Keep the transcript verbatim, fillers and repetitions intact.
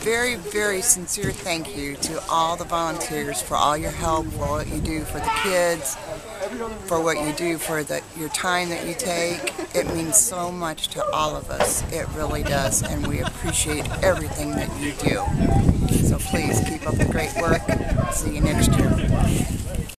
very, very sincere thank you to all the volunteers for all your help, for what you do for the kids, for what you do for the, your time that you take. It means so much to all of us. It really does, and we appreciate everything that you do. So please keep up the great work. See you next year.